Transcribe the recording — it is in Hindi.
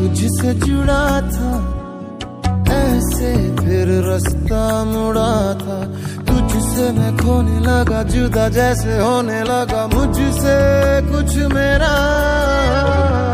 तुझसे जुड़ा था, ऐसे फिर रास्ता मुड़ा था। तुझसे मैं खोने लगा, जुदा जैसे होने लगा मुझसे कुछ मेरा।